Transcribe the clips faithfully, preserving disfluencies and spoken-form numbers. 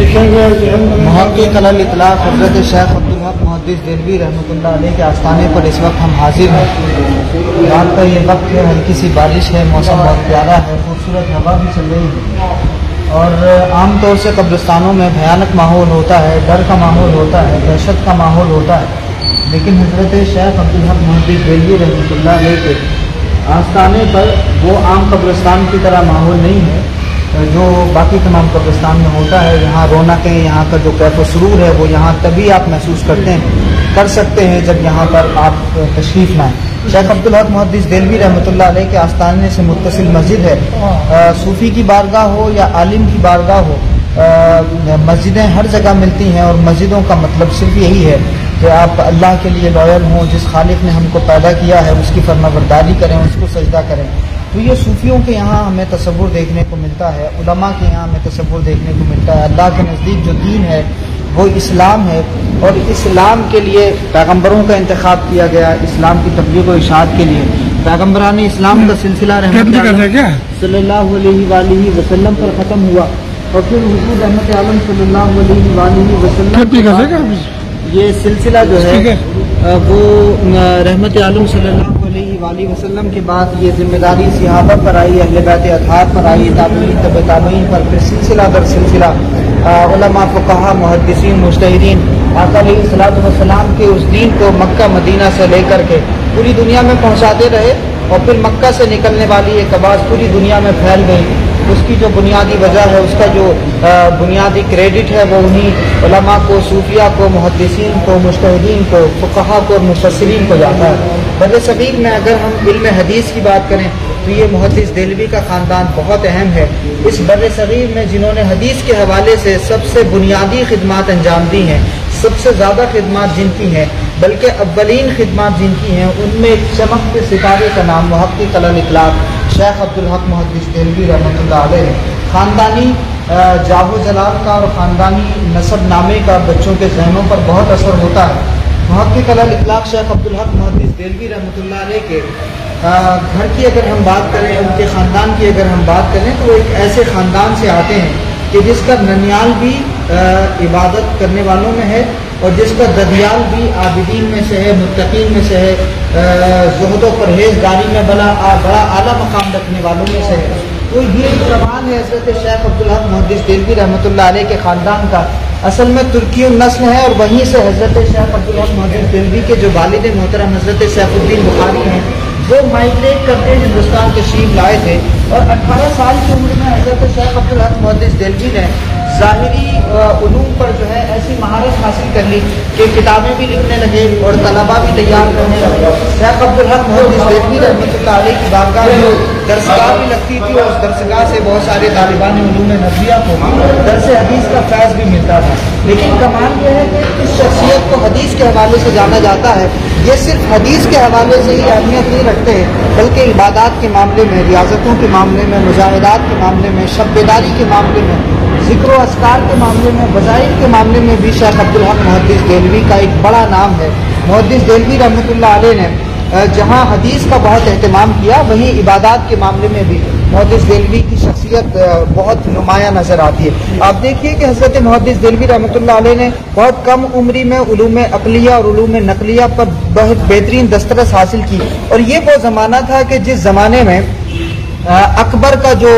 मुहक्किक़ अल इतलाक़ हज़रत शेख अब्दुल हक मुहद्दिस देलवी रहमतुल्लाह अलैह के आस्थाने पर इस वक्त हम हाजिर हैं। रात का ये वक्त है, हल्की सी बारिश है, मौसम बहुत प्यारा है, खूबसूरत हवा भी चल रही है। और आम तौर से कब्रिस्तानों में भयानक माहौल होता है, डर का माहौल होता है, दहशत का माहौल होता है। लेकिन हज़रत शेख अब्दुल हक मुहद्दिस देलवी रहमतुल्लाह अलैह के आस्थाने पर वो आम कब्रिस्तान की तरह माहौल नहीं है जो बाकी तमाम कब्रिस्तान में होता है। यहाँ रौनकें, यहाँ का जो कैफ सुरूर है वो यहाँ तभी आप महसूस करते हैं कर सकते हैं जब यहाँ पर आप तशरीफ़ लाएँ। शेख अब्दुल हक मुहद्दिस देलवी रहमतुल्लाह अलैह के आस्थाने से मुत्तसिल मस्जिद है। सूफ़ी की बारगाह हो या आलिम की बारगाह हो, मस्जिदें हर जगह मिलती हैं और मस्जिदों का मतलब सिर्फ यही है कि आप अल्लाह के लिए लॉयल हों, जिस खालिक ने हमको पैदा किया है उसकी फरमाबरदारी करें, उसको सजदा करें। तो ये सूफियों के यहाँ हमें तसव्वुर देखने को मिलता है, उलमा के यहाँ हमें तसव्वुर देखने को मिलता है। अल्लाह के नज़दीक जो दीन है वो इस्लाम है और इस्लाम के लिए पैगम्बरों का इंतखाब किया गया, इस्लाम की तबलीग व इरशाद के लिए पैगम्बरान इस्लाम का सिलसिला सल्लल्लाहु अलैहि वसल्लम पर ख़त्म हुआ और फिर हुजूर रहमत आलम सल्लल्लाहु अलैहि वसल्लम ये सिलसिला जो है वो रहमत आलम सल्लल्लाहु अलैहि वसल्लम के बाद ये जिम्मेदारी सहाबा पर आई, अहले बैत अतहार पर आई, ताबईन तबे ताबईन पर, फिर सिलसिला दर सिलसिला उलमा फुक़हा मुहद्दिसीन मुज्तहिदीन आका अलैहिस्सलातु वस्सलाम के उस दीन को मक्का मदीना से लेकर के पूरी दुनिया में पहुँचाते रहे और फिर मक्का से निकलने वाली एक आवाज़ पूरी दुनिया में फैल गई। उसकी जो बुनियादी वजह है, उसका जो बुनियादी क्रेडिट है वो उन्हीं उलमा को, सूफिया को, मुहद्दिसीन को, मुज्तहिदीन को, फुक़हा को और मुफस्सिरीन को जाता है। बर्रे सगीर में अगर हम इल्म हदीस की बात करें तो ये मुहद्दिस देलवी का ख़ानदान बहुत अहम है। इस बर्रे सगीर में जिन्होंने हदीस के हवाले से सबसे बुनियादी खिदमात अंजाम दी हैं, सबसे ज़्यादा खिदमात जिनकी हैं, बल्कि अव्वलीन खिदमात जिनकी हैं, उनमें एक चमकते सितारे का नाम मुहक्किक़ अल इतलाक़ शेख अब्दुल हक मुहद्दिस देलवी रहमतुल्लाह अलैह। ख़ानदानी जाहो जलाल का और ख़ानदानी नसब नामे का बच्चों के जहनों पर बहुत असर होता है। मुहक्किक़ अल इतलाक़ शेख अब्दुल हक मुहद्दिस देलवी रहमतुल्लाह अलैह के घर की अगर हम बात करें, उनके ख़ानदान की अगर हम बात करें तो वो एक ऐसे ख़ानदान से आते हैं कि जिसका ननियाल भी इबादत करने वालों में है और जिसका ददियाल भी आबिदीन में से है, मुत्तकीन में से है, ज़ुहद व परहेज़गारी में बड़ा बड़ा आला मकाम रखने वालों में से है। तो ये जवान है हज़रत शेख अब्दुल हक मुहद्दिस देलवी रहमतुल्लाह अलैह के ख़ानदान का असल में तुर्की नस्ल है और वहीं से हज़रत शेख अब्दुल हक मुहद्दिस देलवी के जो वालिद मोहतरम हज़रत सैफुद्दीन बुखारी हैं वो माइग्रेट करके हिंदुस्तान तशरीफ लाए थे और अठारह साल की उम्र में हज़रत शेख अब्दुल हक मुहद्दिस देलवी ने ज़ाहिरी उलूम पर जो है ऐसी महारत हासिल कर ली कि किताबें भी लिखने लगे और तलबा भी तैयार करने लगे। शेख अब्दुल हक मुहद्दिस देलवी रहमतुल्लाह अलैह की बारगाह में दरसगाह भी लगती थी और उस दरसगाह से बहुत सारे तालिबान उलूम नबविया को दरस हदीस का फैज़ भी मिलता था। लेकिन कमाल यह है कि इस शख्सियत को हदीस के हवाले से जाना जाता है। ये सिर्फ हदीस के हवाले से ही अहमियत नहीं रखते हैं बल्कि इबादत के मामले में, रियाजतों के मामले में, मुजाहिदात के मामले में, शब्बेदारी के मामले में, ज़िक्र व अस्कार के मामले में, वज़ाइफ के मामले में भी शेख अब्दुल हक मुहद्दिस देलवी का एक बड़ा नाम है। मुहद्दिस देलवी रहमतुल्लाह अलैह ने जहाँ हदीस का बहुत एहतमाम किया वहीं इबादत के मामले में भी मुहद्दिस देलवी की शख्सियत बहुत नुमाया नज़र आती है। आप देखिए कि हज़रत मुहद्दिस देलवी रहमतुल्लाह अलैह ने बहुत कम उम्री में उलूम अक़लिया और उलूम नक़लिया पर बहुत बेहतरीन दस्तरस हासिल की और ये वो ज़माना था कि जिस ज़माने में अकबर का जो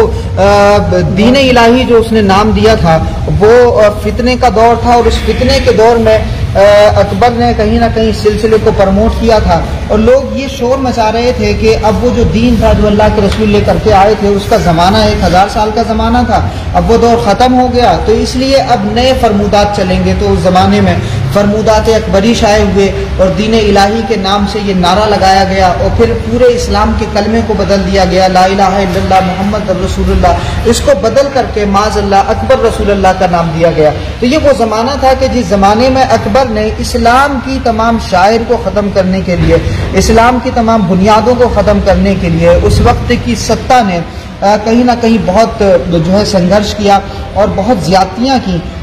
दीन इलाही जो उसने नाम दिया था वो फितने का दौर था और उस फितने के दौर में अकबर ने कहीं ना कहीं सिलसिले को प्रमोट किया था और लोग ये शोर मचा रहे थे कि अब वो जो दीन था जो अल्लाह के रसूल लेकर के आए थे उसका ज़माना एक हज़ार साल का ज़माना था, अब वो दौर ख़त्म हो गया तो इसलिए अब नए फरमूदात चलेंगे। तो उस ज़माने में फरमूदात अकबरी शाये हुए और दीन इलाही के नाम से ये नारा लगाया गया और फिर पूरे इस्लाम के कलमे को बदल दिया गया, ला इलाहा इल्लल्लाह मुहम्मद रसूलुल्लाह, इसको बदल करके माज़अल्लाह अकबर रसूलुल्लाह का नाम दिया गया। तो ये वो ज़माना था कि जिस ज़माने में अकबर ने इस्लाम की तमाम शायर को ख़त्म करने के लिए, इस्लाम की तमाम बुनियादों को ख़त्म करने के लिए उस वक्त की सत्ता ने कहीं ना कहीं बहुत जो है संघर्ष किया और बहुत ज़्यादतियाँ की।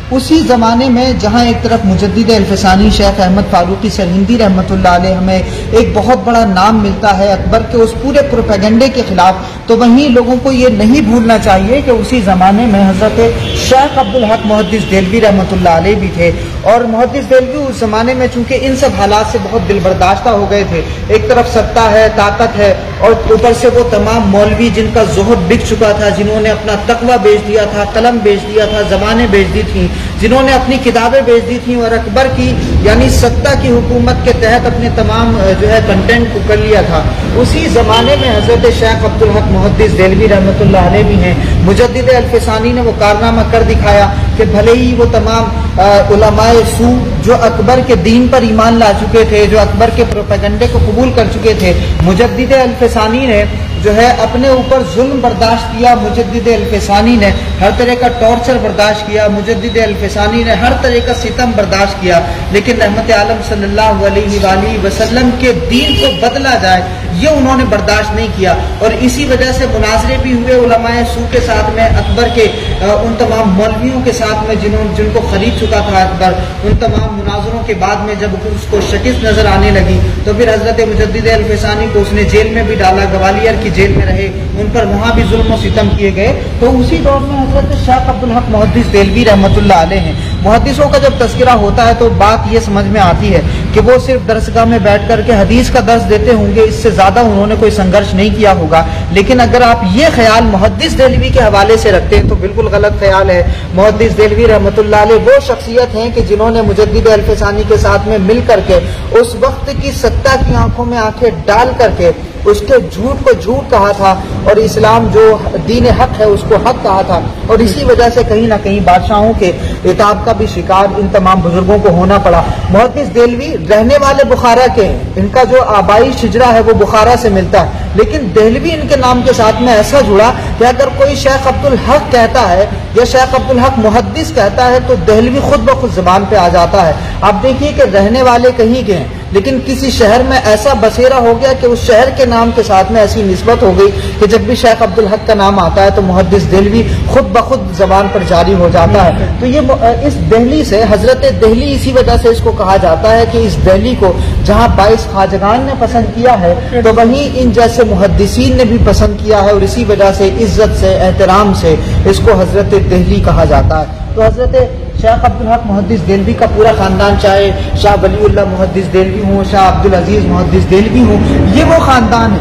उसी ज़माने में जहाँ एक तरफ मुजद्दिद अल्फसानी शेख अहमद फारूकी सरहिंदी रहमतुल्लाह अलैह हमें एक बहुत बड़ा नाम मिलता है अकबर के उस पूरे प्रोपेगेंडे के खिलाफ, तो वहीं लोगों को ये नहीं भूलना चाहिए कि उसी ज़माने में हज़रत शेख अब्दुल हक मुहद्दिस देलवी रहमतुल्लाह अलैह भी थे। और मुहद्दिस देलवी उस ज़माने में चूँकि इन सब हालात से बहुत दिलबर्दाश्ता हो गए थे, एक तरफ सत्ता है, ताकत है, और ऊपर से वो तमाम मौलवी जिनका ज़ुहद बिक चुका था, जिन्होंने अपना तकवा बेच दिया था, कलम बेच दिया था, ज़बानें बेच दी थी, जिन्होंने अपनी किताबें बेच दी थी और अकबर की यानी सत्ता की हुकूमत के तहत अपने तमाम जो है कंटेंट को कर लिया था। उसी ज़माने में हज़रत शेख अब्दुल हक मुहद्दिस देलवी रहमतुल्लाह अलैह भी हैं। मुजद्दिद अल्फसानी ने वो कारनामा कर दिखाया कि भले ही वो तमाम उलमाए सू जो अकबर के दीन पर ईमान ला चुके थे, जो अकबर के प्रोपेगेंडे को कबूल कर चुके थे, मुजद्दिद अल्फसानी ने जो है अपने ऊपर जुल्म बर्दाश्त किया, मुजद्दिद अल्फसानी ने हर तरह का टॉर्चर बर्दाश्त किया, मुजद्दिद अल्फसानी ने हर तरह का सितम बर्दाश्त किया, लेकिन रहमत आलम सल्लल्लाहु अलैहि वसल्लम के दीन को बदला जाए ये उन्होंने बर्दाश्त नहीं किया। और इसी वजह से मुनाजरे भी हुए उलमाए सू के साथ में, अकबर के उन तमाम मौलवियों के साथ में जिन्होंने जिनको खरीद चुका था अकबर। उन तमाम मुनाजरों के बाद में जब उसको शिकस्त नजर आने लगी तो फिर हजरत मुजद्दिद अल्फसानी को उसने जेल में भी डाला, ग्वालियर की जेल में रहे, उन पर वहाँ भी जुल्म और सितम किए गए। तो उसी दौर में हजरत शेख अब्दुल हक मुहद्दिस देलवी रहमतुल्लाह अलैह हैं। मुहद्दिसों का जब तस्करा होता है तो बात ये समझ में आती है कि वो सिर्फ दरसगाह में बैठ करके हदीस का दर्स देते होंगे, इससे ज्यादा उन्होंने कोई संघर्ष नहीं किया होगा। लेकिन अगर आप ये ख्याल मुहद्दिस देलवी के हवाले से रखते हैं तो बिल्कुल गलत ख्याल है। मुहद्दिस देलवी रहमतुल्लाह अलैह वो शख्सियत हैं कि जिन्होंने मुजद्दिद अल्फसानी के साथ में मिल करके उस वक्त की सत्ता की आंखों में आंखें डाल करके उसके झूठ को झूठ कहा था और इस्लाम जो दीन हक है उसको हक कहा था। और इसी वजह से कहीं ना कहीं बादशाहों के इताब का भी शिकार इन तमाम बुजुर्गों को होना पड़ा। मुहद्दिस देलवी रहने वाले बुखारा के हैं, इनका जो आबाई शिजरा है वो बुखारा से मिलता है, लेकिन देलवी इनके नाम के साथ में ऐसा जुड़ा कि अगर कोई शेख अब्दुल हक कहता है या शेख अब्दुल हक मुहद्दिस कहता है तो देलवी खुद ब खुद जबान पे आ जाता है। आप देखिए कि रहने वाले कहीं के हैं, लेकिन किसी शहर में ऐसा बसेरा हो गया कि उस शहर के नाम के साथ में ऐसी निस्बत हो गई कि जब भी शेख अब्दुल हक का नाम आता है तो मुहद्दिस देलवी खुद ब खुद जबान पर जारी हो जाता है। तो ये इस दहली से हजरत दहली इसी वजह से इसको कहा जाता है कि इस दहली को जहाँ बाईस खाजगान ने पसंद किया है तो वहीं इन जैसे मुहद्दिसीन ने भी पसंद किया है और इसी वजह से इज्जत से एहतराम से इसको हजरत दहली कहा जाता है। तो हजरत शेख अब्दुल हक मुहद्दिस देलवी का पूरा खानदान, चाहे शाह वलीउल्लाह मुहद्दिस देलवी हो, शाह अब्दुल अजीज मुहद्दिस देलवी हो, ये वो खानदान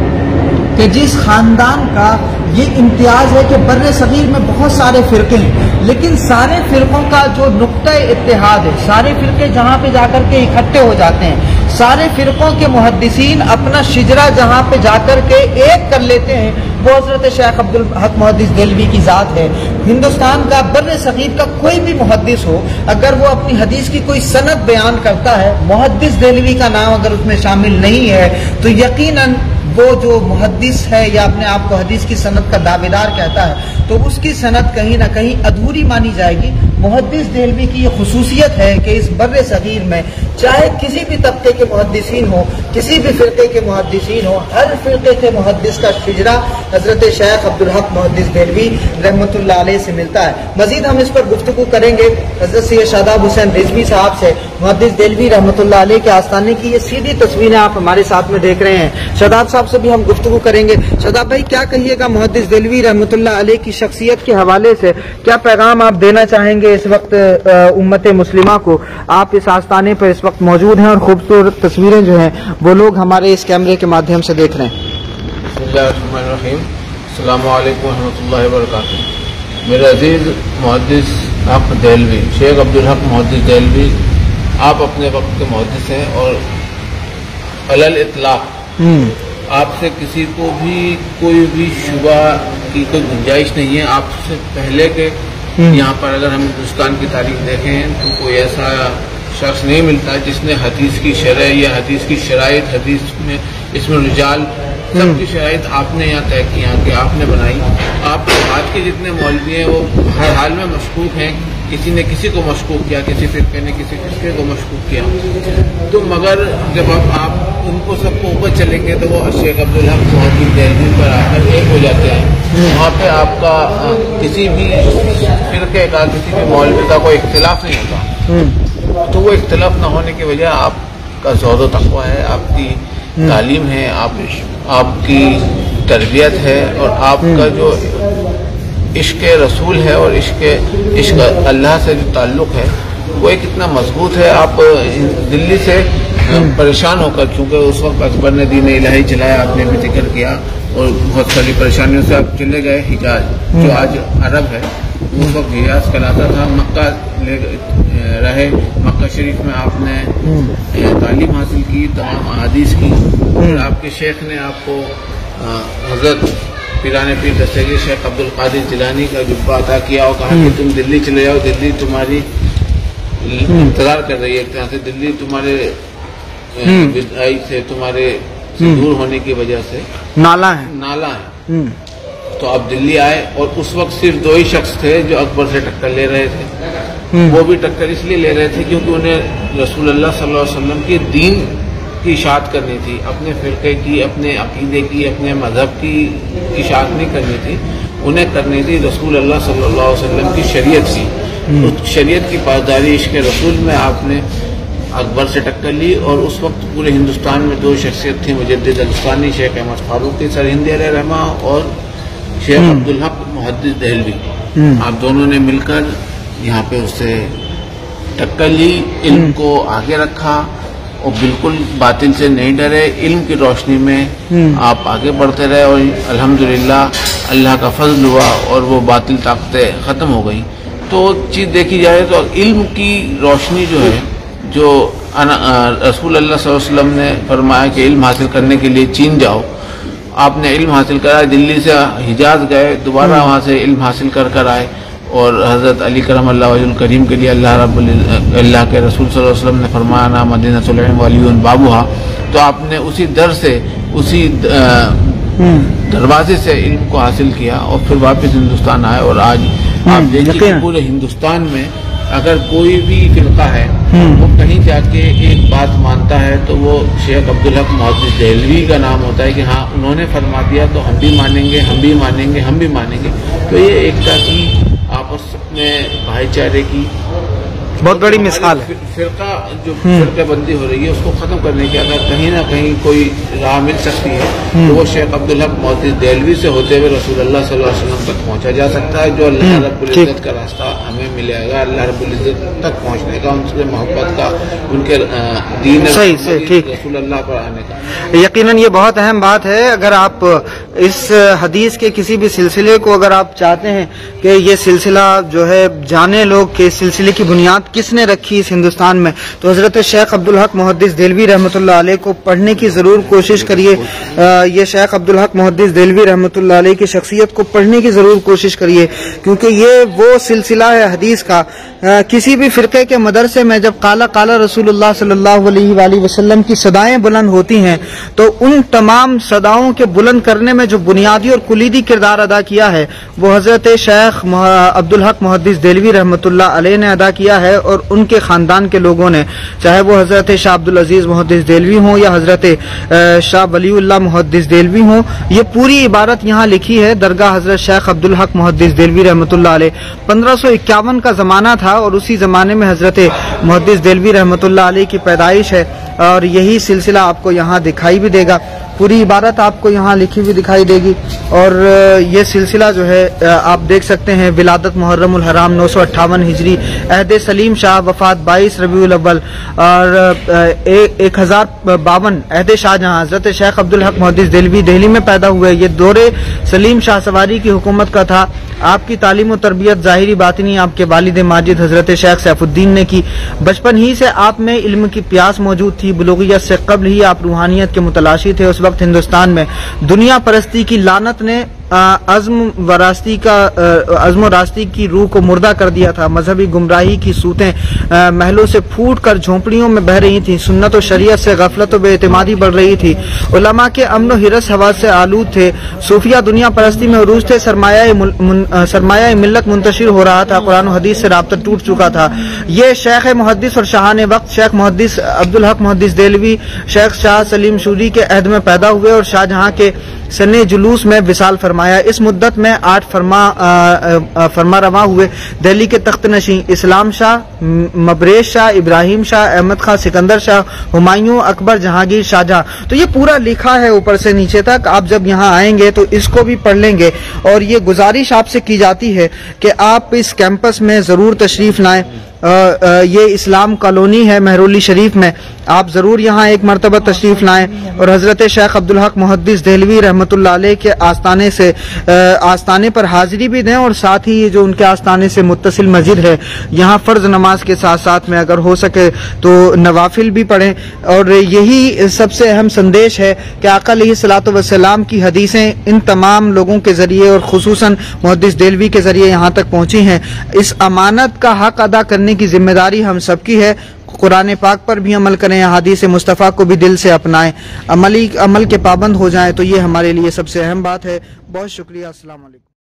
है कि जिस खानदान का ये इम्तियाज है कि बर्रे सगीर में बहुत सारे फिरके हैं, लेकिन सारे फिरकों का जो नुक्ता इत्तेहाद है, सारे फिरके जहाँ पे जाकर के इकट्ठे हो जाते हैं, सारे फिरकों के मुहद्दिसीन अपना शिजरा जहाँ पे जाकर के एक कर लेते हैं, वो हजरत शेख अब्दुल हक मुहद्दिस देलवी की जात है। हिंदुस्तान का बर्रे सगीर का कोई भी मुहद्दिस हो, अगर वो अपनी हदीस की कोई सनद बयान करता है, मुहद्दिस देलवी का नाम अगर उसमें शामिल नहीं है तो यकीनन वो जो मुहद्दिस है या अपने आप को हदीस की सनद का दावेदार कहता है तो उसकी सनद कहीं ना कहीं अधूरी मानी जाएगी। मुहद्दिस देलवी की ये खुसूसियत है कि इस बर्रे सगीर में चाहे किसी भी तबके के मुहद्दिसीन हो, किसी भी फिरके के मुहद्दिसीन हो, हर फिरके के मुहद्दिस का शिजरा हजरत शेख अब्दुल हक मुहद्दिस देलवी रहमतुल्लाह अलैह से मिलता है। मजीद हम इस पर गुफ्तगू करेंगे हजरत सैयद शादाब हुसैन रिजवी साहब से। मुहद्दिस देलवी रहमतुल्लाह अलैह के आस्थाने की ये सीधी तस्वीरें आप हमारे साथ में देख रहे हैं। शादाब साहब से भी हम गुफ्तगू करेंगे। शादाब भाई, क्या कहिएगा मुहद्दिस देलवी रहमतुल्लाह अलैह की शख्सियत के हवाले से, क्या पैगाम आप देना चाहेंगे इस वक्त उम्मत मुस्लिमा को? आप इस आस्थाने पर इस वक्त मौजूद हैं और खूबसूरत तस्वीरें जो हैं वो लोग हमारे इस कैमरे के माध्यम से देख रहे हैं। बिस्मिल्लाहिर्रहमानिर्रहीम, अस्सलामु अलैकुम रहमतुल्लाहि व बरकातुहू। मेरे अजीज मुहद्दिस हक देलवी, शेख अब्दुल हक मुहद्दिस देलवी, आप अपने वक्त के मुहद्दिस हैं और अलल इतलाक आपसे किसी को भी कोई भी शुबा की कोई गुंजाइश नहीं है। आपसे पहले के यहाँ पर अगर हम हिंदुस्तान की तारीख देखें तो कोई ऐसा शख्स नहीं मिलता जिसने हदीस की शरह या हदीस की शराइत, हदीस में इसमें रिजाल सबकी शराइत आपने यहाँ तय की, यहाँ की आपने बनाई। आपके हाथ के जितने मौलवी हैं वो हर हाल में मशकूक हैं, किसी ने किसी को मशकूक किया, किसी फिरके ने किसी फिरके को मशकूक किया। तो मगर जब आप, आप उनको सबको ऊपर चलेंगे तो वो शेख अब्दुल हक मोहद्दिस देहलवी पर आकर एक हो जाते हैं। वहाँ पे आपका किसी भी फिरके का, किसी भी मौलवी का कोई इख्तिलाफ नहीं होता। तो वो इख्तिलाफ न होने की वजह आपका ज़ौद व तक़वा है, आपकी तालीम है, आप आपकी तरबियत है और आपका जो इश्क रसूल है और इश्क इश्क अल्लाह से जो ताल्लुक़ है वो एक इतना मजबूत है। आप दिल्ली से परेशान होकर, क्योंकि उस वक्त अकबर ने दीन इलाही चलाया, आपने भी जिक्र किया, और बहुत सारी परेशानियों से आप चले गए हिजाज, जो आज अरब है। उस वक्त हिजाज कहलाता था। मक्का ले रहे, मक्का शरीफ में आपने तालीम हासिल की, तमाम अहादीस की, और आपके शेख ने आपको हजरत पिराने पीर दस्तगीर शेख अब्दुल कादिर जिलानी का जुब्बा अता किया और कहा कि तुम दिल्ली चले जाओ, दिल्ली तुम्हारी इंतजार कर रही है। एक तरह से दिल्ली तुम्हारे विदाई से, तुम्हारे से दूर होने की वजह से नाला है नाला है तो आप दिल्ली आए। और उस वक्त सिर्फ दो ही शख्स थे जो अकबर से टक्कर ले रहे थे। वो भी टक्कर इसलिए ले रहे थे क्योंकि उन्हें रसूलुल्लाह सल्लल्लाहु अलैहि वसल्लम के दीन की इशाअत करनी थी, अपने फिरके की, अपने अकीदे की, अपने मजहब की इशाअत नहीं करनी थी। उन्हें करनी थी रसूल अल्लाह सल्लल्लाहु अलैहि वसल्लम की शरीयत की। उस शरीयत की पासदारी इश्क रसूल में आपने अकबर से टक्कर ली। और उस वक्त पूरे हिंदुस्तान में दो शख्सियत थी, मुजद्दिद अलसानी शेख अहमद फारूकी सरहिंदी अलैहि रहमा और शेख अब्दुल हक मोहद्दिस देहलवी। आप दोनों ने मिलकर यहाँ पे उससे टक्कर ली, इल्म को आगे रखा और बिल्कुल बातिल से नहीं डरे। इल्म की रोशनी में आप आगे बढ़ते रहे और अल्हम्दुलिल्लाह अल्लाह का फजल हुआ और वो बातिल ताकतें ख़त्म हो गई। तो चीज़ देखी जाए तो इल्म की रोशनी जो है, जो रसूल अल्लाह सल्लल्लाहु अलैहि वसल्लम ने फरमाया कि इल्म हासिल करने के लिए चीन जाओ, आपने इल्म हासिल करा, दिल्ली से हिजाज गए, दोबारा वहाँ से इल्म हासिल कर कर आए और हज़रत अली करमल्लाहु वजहुल करीम के लिए अल्लाह रब्बुल अल्लाह के रसूल सल्लल्लाहु अलैहि वसल्लम ने फरमाया ना मदीनतुल इल्म वलियुन बाबुहा। तो आपने उसी दर से, उसी दरवाजे से इल्म को हासिल किया और फिर वापस हिंदुस्तान आए। और आज आप देखिए पूरे हिंदुस्तान में अगर कोई भी फिरका है वो कहीं जाके एक बात मानता है तो वो शेख अब्दुल हक मोहद्दिस देहलवी का नाम होता है कि हाँ उन्होंने फरमा दिया तो हम भी मानेंगे, हम भी मानेंगे, हम भी मानेंगे। तो ये एकता की, आपस में भाईचारे की बहुत बड़ी मिसाल है। फिरका जो फिरकाबंदी हो रही है उसको खत्म करने की अगर कहीं ना कहीं कोई राह मिल सकती है तो वो शेख अब्दुल हक मोहद्दिस देहलवी से होते हुए रसूलुल्लाह सल्लल्लाहु अलैहि वसल्लम तक पहुंचा जा सकता है। जो अल्लाह रब्बुल इज्जत का रास्ता हमें मिलेगा, अल्लाह रब्बुल इज्जत तक पहुंचने का, उनसे मोहब्बत का, उनके दीन सही से ठीक रसूलुल्लाह पर आने का। यकीनन ये बहुत अहम बात है। अगर आप इस हदीस के किसी भी सिलसिले को अगर आप चाहते हैं कि ये सिलसिला जो है जाने लोग कि सिलसिले की बुनियाद किसने रखी इस हिंदुस्तान में, तो हजरत शेख अब्दुल हक मोहद्दिस देहलवी रहमतुल्लाह अलैह को पढ़ने की जरूर कोशिश करिए। ये शेख अब्दुल हक मोहद्दिस देहलवी रहमतुल्लाह अलैह की शख्सियत को पढ़ने की जरूर कोशिश करिए, क्योंकि ये वो सिलसिला है हदीस का। आ, किसी भी फिरके के मदरसे में जब काला काला रसूलुल्लाह सल्लल्लाहु अलैहि वसल्लम की सदाएं बुलंद होती हैं तो उन तमाम सदाओं के बुलंद करने में जो बुनियादी और कुलीदी किरदार अदा किया है वो हजरत शेख अब्दुल हक मोहद्दिस देहलवी रहमतुल्लाह अलैह ने अदा किया है। और उनके खानदान के लोगों ने, चाहे वो हजरत शाह अब्दुल अजीज मोहद्दिस देहलवी हों या हजरत शाह वलीउल्लाह मोहद्दिस देहलवी हों, ये पूरी इबारत यहाँ लिखी है। दरगाह हजरत शेख अब्दुल हक मोहद्दिस देहलवी रहमतुल्लाह अलैह पंद्रह सौ इक्यावन का जमाना था और उसी जमाने में हजरत मोहद्दिस देहलवी रहमतुल्लाह अलैह की पैदाइश है और यही सिलसिला आपको यहाँ दिखाई भी देगा। पूरी इबारत आपको यहाँ लिखी हुई दिखाई देगी और ये सिलसिला जो है आप देख सकते हैं। विलादत मुहर्रमुल हराम नौ सौ अट्ठावन हिजरी, अहद सलीम शाह वफात बाईस रबीउल अव्वल और एक हजार बावन अहद शाहजहां। हजरत शेख अब्दुल हक मोहद्दिस देहलवी दिल्ली में पैदा हुए। ये दौरे सलीम शाह सवारी की हुकूमत का था। आपकी तालीम और तरबियत ज़ाहिरी बातिनी आपके वालिद माजिद हजरत शेख सैफुद्दीन ने की। बचपन ही से आप में इल्म की प्यास मौजूद थी। बुलूगियत से कबल ही आप रूहानियत के मुतलाशी थे। उस वक्त हिंदुस्तान में दुनिया परस्ती की लानत ने अज़्म व रास्ती का अज़्म व रास्ती की रूह को मुर्दा कर दिया था। मजहबी गुमराही की सूतें महलों से फूट कर झोंपड़ियों में बह रही थी। सुन्नत और शरीयत से गफलत और बेइतिमादी बढ़ रही थी। उलमा के अमन हिरस हवा से आलूद थे। सूफिया दुनिया परस्ती में उरूज थे। सरमाया सरमाया मिल्लत मुंतशिर हो रहा था। कुरान और हदीस से राब्ता टूट चुका था। ये शेख मुहद्दिस और शाहान वक्त शेख मुहद्दिस अब्दुल हक मुहद्दिस देलवी शेख शाह सलीम शूरी के अहद में पैदा हुए और शाहजहां के सने जुलूस में विसाल फरमाया। इस मुद्दत में आठ फरमा आ, आ, फरमा रवा हुए। दिल्ली के तख्त नशी इस्लाम शाह, मबरेज शाह, इब्राहिम शाह, अहमद खां, सिकंदर शाह, हुमायूं, अकबर, जहांगीर, शाहजहां। तो ये पूरा लिखा है ऊपर से नीचे तक। आप जब यहाँ आएंगे तो इसको भी पढ़ लेंगे। और ये गुजारिश आपसे की जाती है कि आप इस कैंपस में जरूर तशरीफ लाएं। आ, आ, ये इस्लाम कॉलोनी है महरौली शरीफ में। आप जरूर यहाँ एक मरतबा तशरीफ लाएं और हजरत शेख अब्दुल हक मुहद्दिस देहलवी रहमतुल्लाह अलैह के आस्थाने से आ, आस्थाने पर हाजिरी भी दें और साथ ही ये जो उनके आस्थाने से मुत्तसिल मस्जिद है यहाँ फर्ज नमाज के साथ साथ में अगर हो सके तो नवाफिल भी पढ़ें। और यही सबसे अहम संदेश है कि आका अलैहिस्सलातु वस्सलाम की हदीसें इन तमाम लोगों के जरिए और खुसूसन मुहद्दिस देहलवी के जरिए यहाँ तक पहुँची हैं। इस अमानत का हक अदा करने की जिम्मेदारी हम सबकी है। कुरान पाक पर भी अमल करें, हदीस मुस्तफ़ा को भी दिल से अपनाएं, अमली अमल के पाबंद हो जाएं तो ये हमारे लिए सबसे अहम बात है। बहुत शुक्रिया। अस्सलाम वालेकुम।